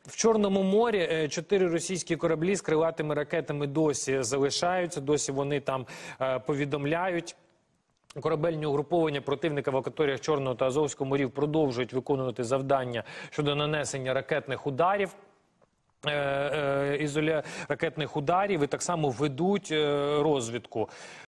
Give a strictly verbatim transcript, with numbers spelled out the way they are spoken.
В Чорному морі чотири російські кораблі з крилатими ракетами досі залишаються, досі вони там повідомляють. Корабельні угруповання противника в акваторіях Чорного та Азовського морів продовжують виконувати завдання щодо нанесення ракетних ударів. Ізоля ракетних ударів і так само ведуть розвідку.